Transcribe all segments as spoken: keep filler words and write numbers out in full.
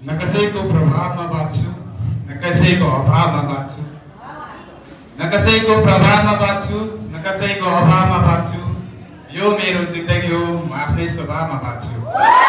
न कसैको प्रभावमा बाँच्छु न कसैको अभावमा बाँच्छु न कसैको प्रभावमा बाँच्छु न कसैको अभावमा बाँच्छु यो मेरो जिन्दगी हो म आफ्नै स्वभावमा बाँच्छु।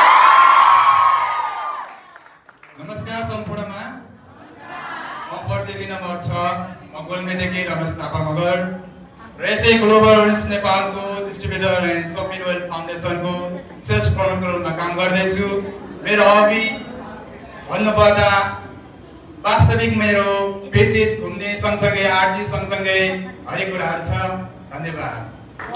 नमस्कार सम्पूर्णमा म प्रदेवी नम्बर छ म गोलमेदेखि रमेश थापा मगर र यसै ग्लोबल ओरेन्ज नेपालको डिस्ट्रिब्युटर एन्ड सपिङ वेल फाउन्डेसनको सेल्स प्रमुखको रूपमा काम गर्दैछु। मेरो हबी भन्नुपर्दा वास्तविक मेरो भिजिट घुम्ने सँगसँगै आर्टिस्ट सँगसँगै हरेक कुराहरू छ। धन्यवाद।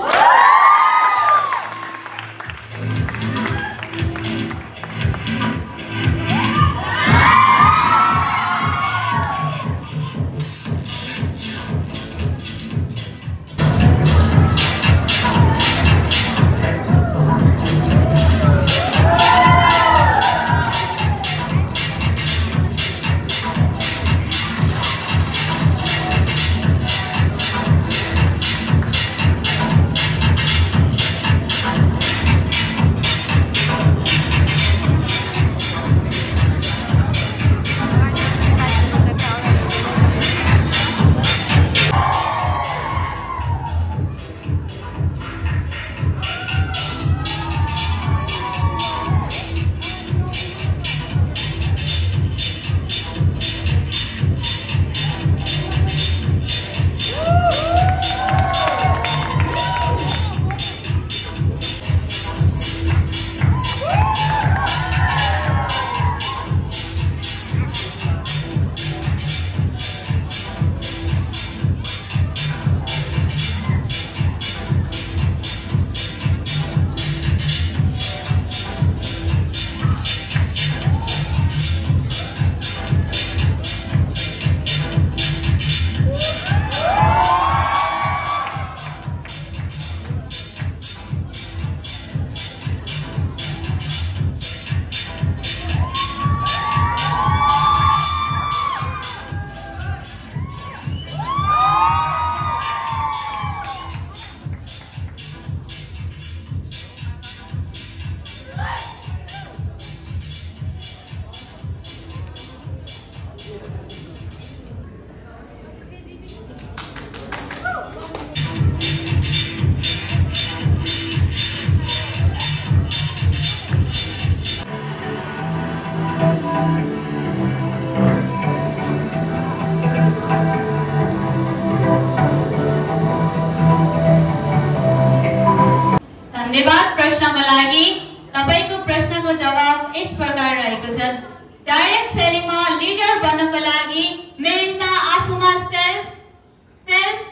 धन्यवाद। प्रश्नको लागि तपाईको प्रश्नको जवाब यस प्रकार रहेको छ। डाइरेक्ट सेलिङमा लिडर बन्नको लागि मेन त आफूमा self self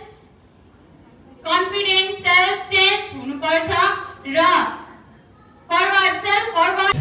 confidence self change हुनुपर्छ र फरवर्ड सेल्फ फरवर्ड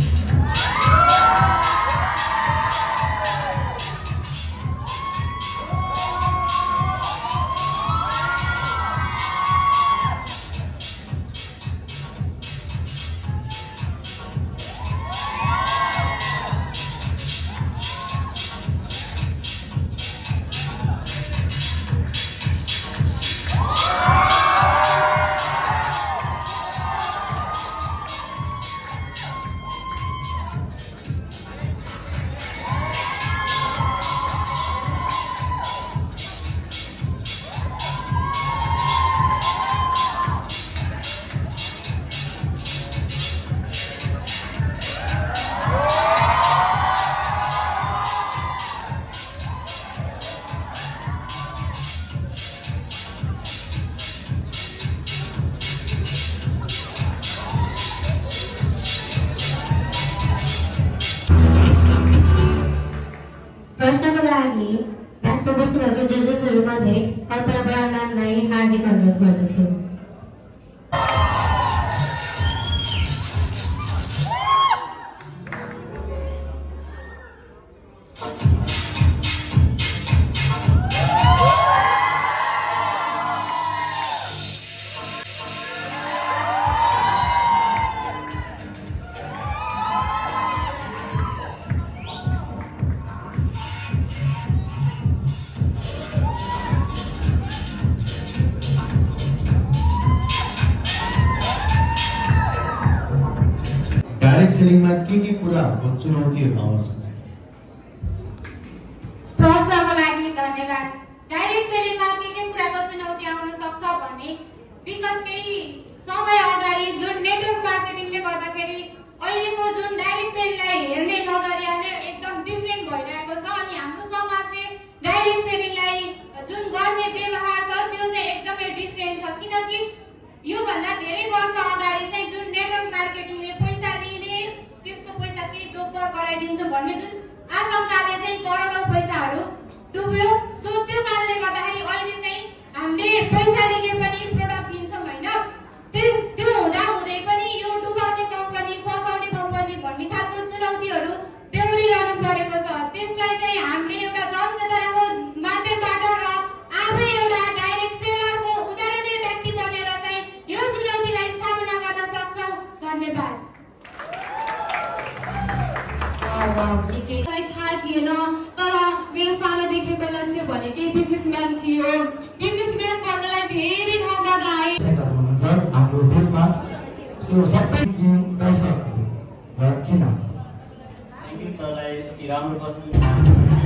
प्रश्नको लागि यसमा बस्नुभएको जजेसहरूमध्ये कल्पना बराललाई हार्दिक अनुरोध गर्दछु। डाइरेक्ट सेलिङमा के के कुराहरूको चुनौतीहरू आउन सक्छ? प्रश्नको लागि धन्यवाद। डाइरेक्ट सेलिङमा के के कुराको चुनौती आउन सक्छ भने विगत केही समय अगाडि जुन नेटवर्क मार्केटिङले गर्दाखेरि अहिलेको जुन डाइरेक्ट सेलिङलाई हेर्ने नजरिया नै एकदम डिफ्रेन्ट भइरहेको छ अनि हाम्रो समाजले डाइरेक्ट सेलिङलाई जुन गर्ने व्यवहार छ त्यो चाहिँ एकदमै डिफ्रेन्ट छ किनकि योभन्दा धेरै वर्ष अगाडि चाहिँ जुन नेटवर्क मार्केटिङले पैसा लिने त्यसको पैसा केही दोब्बर गराइदिन्छु भन्ने जुन आशंकाले चाहिँ करोडौँ पैसाहरू डुब्यो। सो त्यो कारणले गर्दाखेरि अहिले चाहिँ हामीले पैसा लिने पनि प्रोडक्ट दिन्छौँ होइन त्यो हुँदा हुँदै पनि यो डुबाउने कम्पनी फसाउने कम्पनी भन्ने खालको चुनौतीहरू बेहोरिरहनु परेको छ। त्यसलाई चाहिँ हामीले एउटा जनचेतनाको माध्यमबाट र आफै एउटा डाइरेक्ट सेलरको उदाहरणीय व्यक्ति बनेर चाहिँ यो चुनौतीलाई सामना गर्न सक्छौँ। धन्यवाद। मलाई थाहा थिएन तर मेरो सानोदेखिको लक्ष्य भनेकै बिजनेसम्यान थियो। बिजनेसम्यान बन्नलाई धेरै ठाउँमा आए हुनुहुन्छ हाम्रो देशमा। सो सबै दर्शकहरू र किन थ्याङ्क यू सरलाई राम्रो प्रश्न।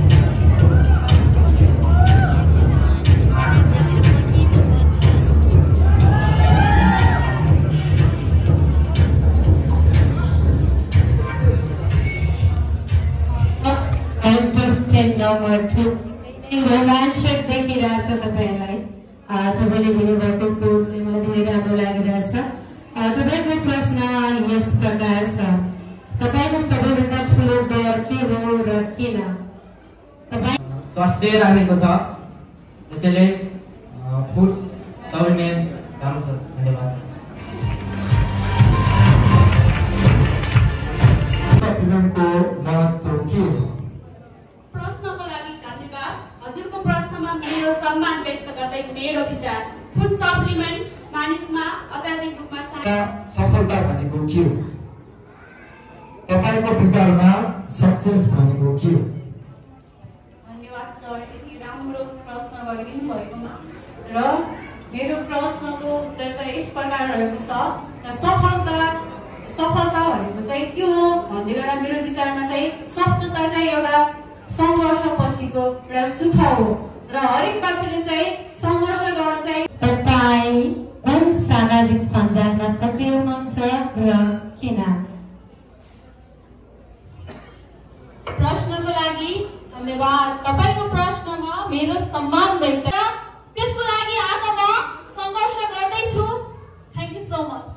Contestant number two. रोमाञ्चक देखिरहेछ तपाईँलाई। तपाईँले दिनुभएको पोजले मलाई धेरै राम्रो लागिरहेछ। तपाईँको प्रश्न यस प्रकार छ, तपाईँको सबैभन्दा ठुलो डर के हो र किन? तपाईँ स्वास्थ्य राखेको छ त्यसैले फुड सप्लिमेन्ट राम्रो छ। धन्यवाद। सप्लिमेन्टको महत्त्व के छ? प्रश्नको लागि धन्यवाद। हजुरको प्रश्नमा मेरो सम्मान व्यक्त गर्दै मेरो विचार फुड सप्लिमेन्ट मानिसमा अत्याधिक रूपमा चाहिन्छ। सफलता भनेको के हो? तपाईँको विचारमा सक्सेस भनेको के हो? धन्यवाद सर यति राम्रो प्रश्न गरिदिनु भएकोमा। र मेरो प्रश्नको उत्तर चाहिँ यस प्रकार रहेको छ र सफलता सफलता भनेको चाहिँ के हो भन्दै गर्दा मेरो विचारमा चाहिँ सफलता चाहिँ एउटा सङ्घर्ष पछिको एउटा सुख हो र हरेक मान्छेले चाहिँ सङ्घर्ष गर्न चाहिँ। तपाईँ कुन सामाजिक सञ्जालमा सक्रिय हुनुहुन्छ र किन? प्रश्नको लागि धन्यवाद। तपाईँको प्रश्नमा मेरो सम्मान व्यक्त त्यसको लागि आज म सङ्घर्ष गर्दैछु। Thank you so much.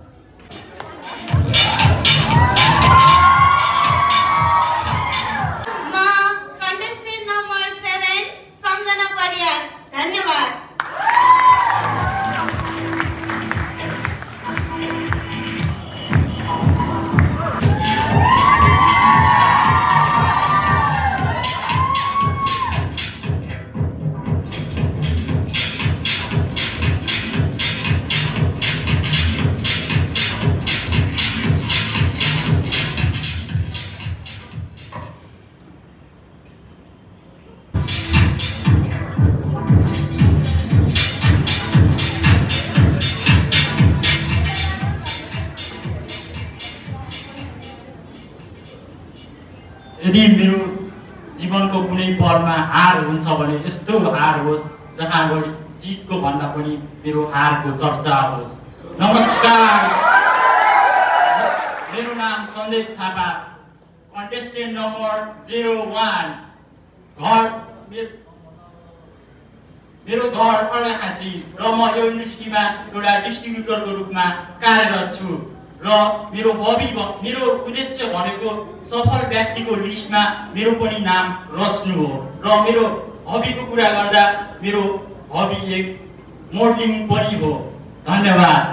यदि मेरो जीवनको कुनै पलमा हार हुन्छ भने यस्तो हार होस् जहाँ गरी जितको भन्दा पनि मेरो हारको चर्चा होस्। नमस्कार, मेरो नाम Sandesh Thapa, contestant number zero one. घर मेरो घर अर्घाखाँची र म यो इन्डस्ट्रीमा एउटा डिस्ट्रिब्युटरको रूपमा कार्यरत छु र मेरो हबी मेरो उद्देश्य भनेको सफल व्यक्तिको लिस्टमा मेरो पनि नाम रच्नु हो र मेरो हबीको कुरा गर्दा मेरो हबी एक मोडलिङ पनि हो। धन्यवाद।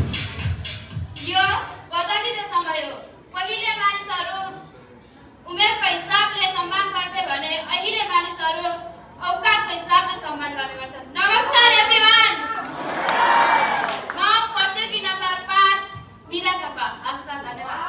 यो बदलिँदो समय हो। पहिले मानिसहरू उमेर सबले सम्मान गर्ने गर्छन्। नमस्कार एभ्रीवन। म प्रतियोगी नम्बर पाँच मीरा थापा। हस्त धन्यवाद।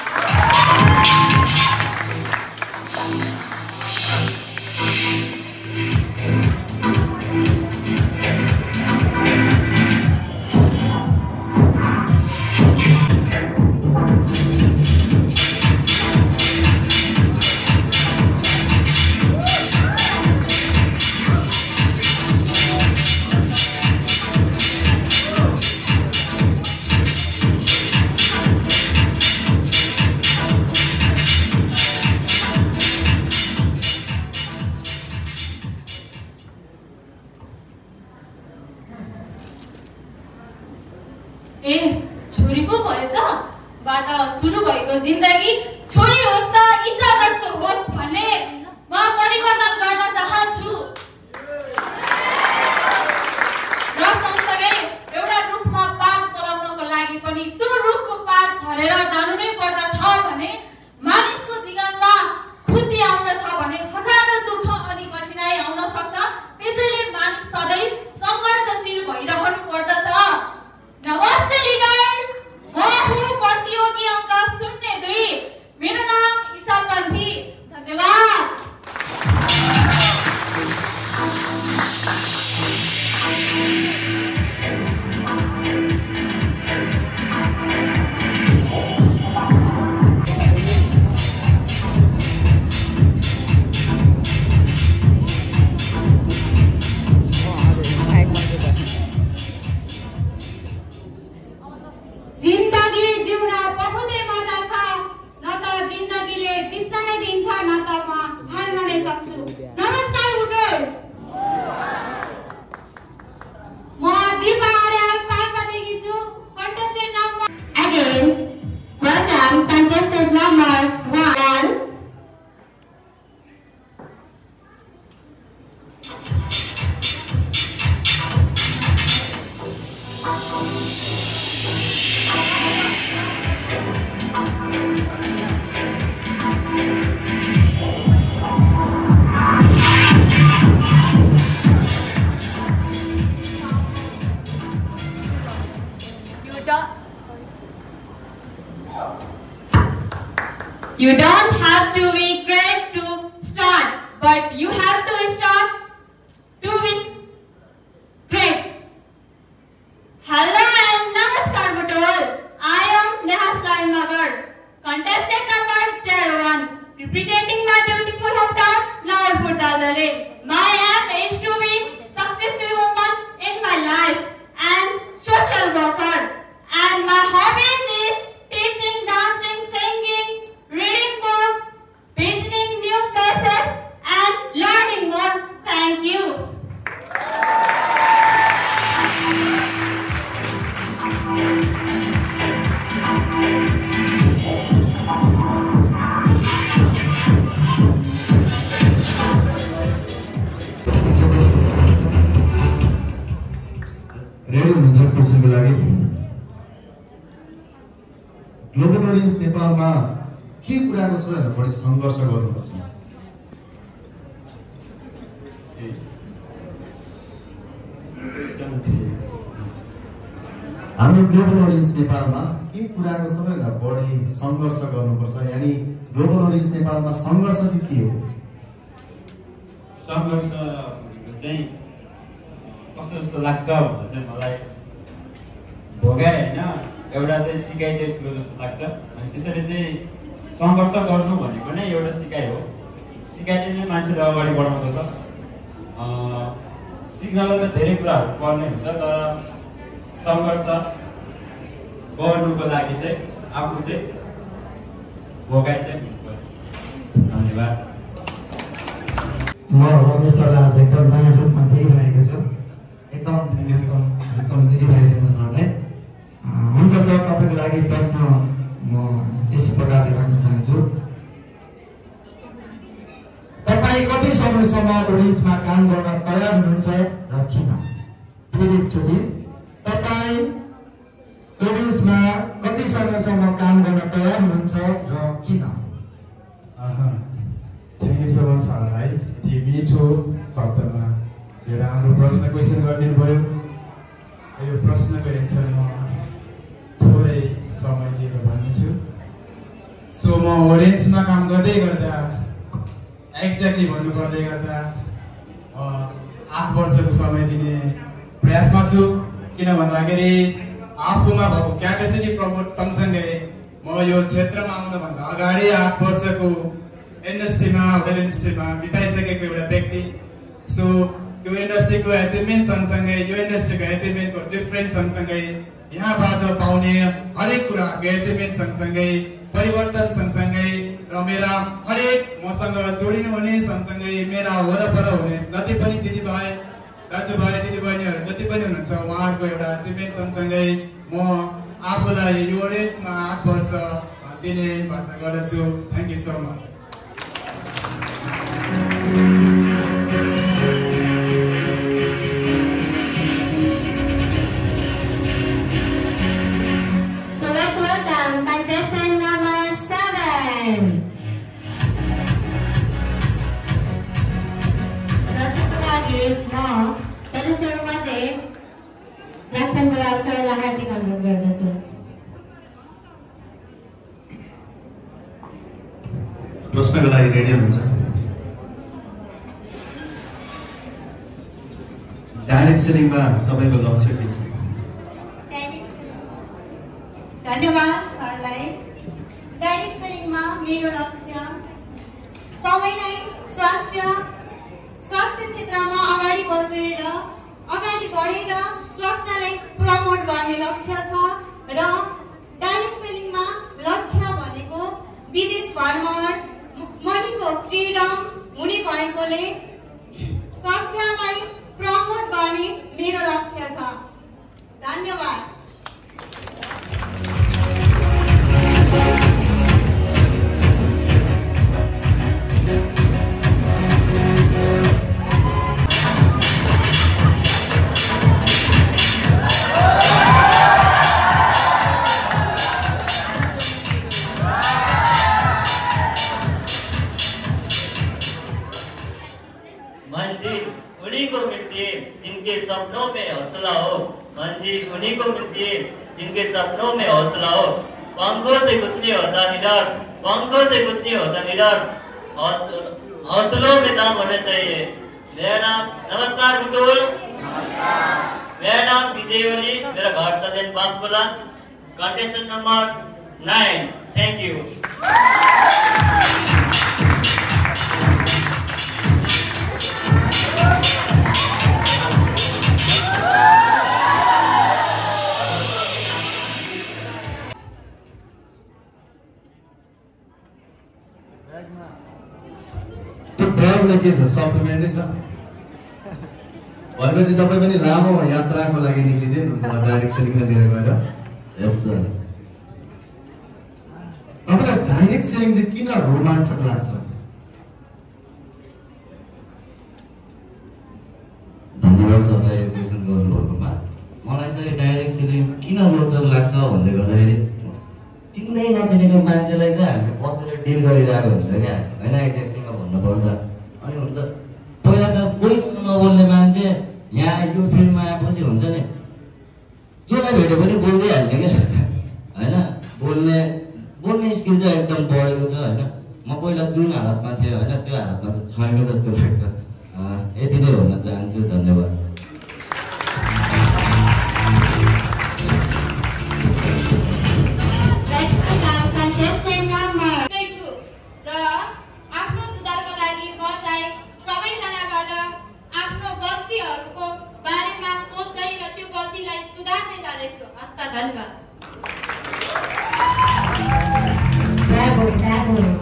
ए छोरी पो भएछ। बाट सुरु भएको जिन्दगी छोरी होस् त ईसा जस्तो होस् भन्ने म परिवर्तन गर्न चाहन्छु। र सँगसँगै एउटा रुखमा पात पलाउनको लागि पनि त्यो रुखको पात झरेर जानु नै पर्दछ भने मानिसको जीवनमा खुसी आउन छ भने हजारौं दुःख अनि कठिनाइ आउन सक्छ। त्यसैले मानिस सधैँ सङ्घर्षशील भइरहनु पर्दछ। नमस्ते लिडर्स, म हुँ प्रतियोगी अङ्क शून्य दुई। मेरो नाम ईसा पन्थी। धन्यवाद। जिन्दगी जिउन बहुतै मजा छ। न त जिन्दगीले जित्न नै दिन्छ, न त म हार्न नै सक्छु। नमस्कार बुटोल। म दिपा अर्याल पाल्पादेखि छु। Contestant number Again, welcome contestant number one. You don't have to be great to start, but you have to start to be great. Hello and namaskar Butol. I am Nehaslai Magar, contestant number zero one, representing my beautiful hometown, Nawarpur Dadale. My aim is to be successful woman in my life and social worker, and my hobbies is teaching, dancing, singing, reading books, visiting new places, and learning more. Thank you. Ready हुनुहुन्छ क्वेसनको लागि? Global ओरियन्स नेपालमा के कुराको सबैभन्दा बढी सङ्घर्ष गर्नुपर्छ? हाम्रो ग्लोबल ओरियन्स नेपालमा के कुराको सबैभन्दा बढी सङ्घर्ष गर्नुपर्छ? यानि ग्लोबल ओरियन्स नेपालमा सङ्घर्ष चाहिँ के हो? सङ्घर्ष चाहिँ कस्तो जस्तो लाग्छ भन्दा चाहिँ मलाई भोगाइ होइन एउटा चाहिँ सिकाइ चाहिँ ठुलो जस्तो लाग्छ। अनि त्यसरी चाहिँ सङ्घर्ष गर्नु भनेको नै एउटा सिकाइ हो। सिकाइले नै मान्छेले अगाडि बढाउँदछ। सिक्नलाई त धेरै कुराहरू पर्ने हुन्छ, तर सङ्घर्ष गर्नुको लागि चाहिँ आफू चाहिँ भोगाइ चाहिँ हुनुपर्छ। धन्यवाद। म रमेश सरलाई आज एकदम नयाँ रूपमा देखिरहेको छु। एकदम एकदम देखिरहेको छु सरलाई। हुन्छ सर, तपाईँको लागि प्रश्न म यस प्रकारले राख्न चाहन्छु। तपाईँ कति समयसम्म ओरियन्समा काम गर्न तयार हुनुहुन्छ र किन? फेरि एकचोटि, तपाईँ ओरियन्समा कति समयसम्म काम गर्न तयार हुनुहुन्छ र किन? थ्याङ्क यू सो मच सरलाई यति मिठो शब्दमा यो राम्रो प्रश्न क्वेसन गरिदिनु भयो। यो प्रश्नको एन्सर म थोरै समय दिएर भन्नेछु। सो म ओरेन्जमा काम गर्दै गर्दा एक्ज्याक्टली भन्नु पर्दै गर्दा आठ वर्षको समय दिने प्रयासमा छु। किन भन्दाखेरि आफूमा भएको क्यापेसिटी प्रमोट सँगसँगै म यो क्षेत्रमा आउनुभन्दा अगाडि आठ वर्षको इन्डस्ट्रीमा होटल इन्डस्ट्रीमा बिताइसकेको एउटा व्यक्ति। सो यो इन्डस्ट्रीको एचिभमेन्ट सँगसँगै यो इन्डस्ट्रीको एचिभमेन्टको डिफ्रेन्स सँगसँगै यहाँबाट पाउने हरेक कुराको एचिभमेन्ट सँगसँगै परिवर्तन सँगसँगै र मेरा हरेक मसँग जोडिनु हुने सँगसँगै मेरा वरपर हुने जति पनि दिदीभाइ दाजुभाइ दिदीबहिनीहरू जति पनि हुनुहुन्छ उहाँहरूको एउटा एचिभमेन्ट सँगसँगै म आफूलाई यो रेन्जमा आठ वर्ष दिने भाषा गर्दछु। Thank you so much. Contestant number seven. प्रश्नको लागि म जजेसहरूमध्ये ब्ल्याक्सन बराल सरलाई हार्दिक अनुरोध गर्दछु। प्रश्नको लागि रेडी हुनुहुन्छ? डाइरेक्ट सेलिङमा तपाईँको लक्ष्य के छ? धन्यवाद सरलाई। डाइरेक्ट सेलिङमा मेरो लक्ष्य सबैलाई स्वास्थ्य स्वास्थ्य क्षेत्रमा अगाडि बढेर अगाडि बढेर स्वास्थ्यलाई प्रमोट गर्ने लक्ष्य छ र डाइरेक्ट सेलिङमा लक्ष्य भनेको विदेश भ्रमण मनीको फ्रिडम हुने भएकोले स्वास्थ्यलाई प्रमोट गर्ने मेरो लक्ष्य छ। धन्यवाद। मंजिल उन्हीं को मिलती है जिनके सपनों में हौसला हो। मंजिल उन्हीं को मिलती है जिनके सपनों में हौसला हो। पंखों से कुछ नहीं होता निडर, पंखों से कुछ नहीं होता निडर, हौसलों में दम होना चाहिए। मेरा नाम नमस्कार बुटोल। मेरा नाम विजय वली, मेरा घर चलें Bagpura. Contestant number nine. Thank you. ब्यागले के छ? सप्लिमेन्टै छ भनेपछि तपाईँ पनि लामो यात्राको लागि निक्लिँदै हुनुहुन्छ डाइरेक्ट सेलिङमा लिएर गएर। Yes sir. तपाईँलाई डाइरेक्ट सेलिङ चाहिँ किन रोमाञ्चक लाग्छ? धन्यवाद सरलाई यो क्वेसन गर्नुभएकोमा। मलाई चाहिँ डाइरेक्ट सेलिङ किन रोचक लाग्छ भन्दै गर्दाखेरि चिन्दै नचिनेको मान्छेलाई चाहिँ हामीले बसेर डिल गरिरहेको हुन्छ क्या होइन, एक्ज्याक्टलीमा भन्नुपर्दा। अनि हुन्छ पहिला चाहिँ कोहीसँग नबोल्ने मान्छे यहाँ यो फिल्डमा आएपछि हुन्छ नि जसलाई भेट्यो पनि बोल्दै हाल्ने क्या होइन। बोल्ने बोल्ने स्किल चाहिँ एकदम बढेको छ होइन। म पहिला जुन हालतमा थिएँ होइन त्यो हालतमा त छैन जस्तो लाग्छ। यति नै भन्न चाहन्छु। धन्यवाद। र आफ्नो सुधारको लागि म चाहिँ सबैजनाबाट आफ्नो गल्तीहरूको बारेमा सोच्दै र त्यो गल्तीलाई सुधार्दै जाँदैछु। हस्त धन्यवाद।